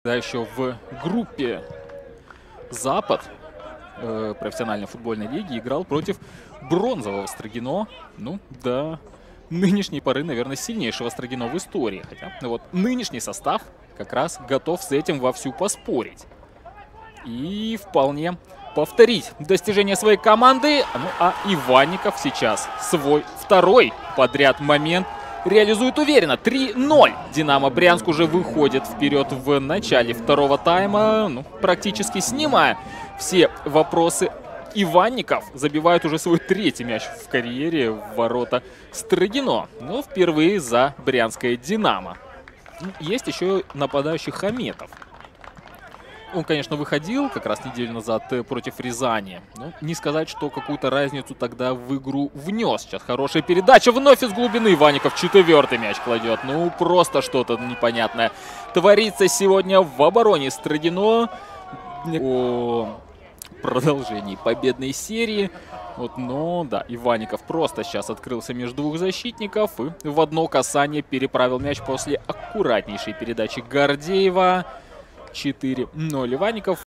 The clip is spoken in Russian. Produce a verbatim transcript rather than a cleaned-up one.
Да, еще в группе «Запад» э, профессиональной футбольной лиги играл против бронзового Строгино. Ну, до нынешней поры, наверное, сильнейшего Строгино в истории. Хотя ну, вот нынешний состав как раз готов с этим вовсю поспорить. И вполне повторить достижения своей команды. Ну, а Иванников сейчас свой второй подряд момент реализует уверенно. три ноль. Динамо Брянск уже выходит вперед в начале второго тайма. Ну, практически снимая все вопросы. Иванников забивает уже свой третий мяч в карьере в ворота Строгино. Но впервые за брянское Динамо. Есть еще нападающий Хаметов. Он, конечно, выходил как раз неделю назад против Рязани. Но не сказать, что какую-то разницу тогда в игру внес. Сейчас хорошая передача. Вновь из глубины Иванников четвертый мяч кладет. Ну, просто что-то непонятное творится сегодня в обороне Строгино. О продолжении победной серии. Вот, но, да, Иванников просто сейчас открылся между двух защитников. И в одно касание переправил мяч после аккуратнейшей передачи Гордеева. четыре ноль. Иванников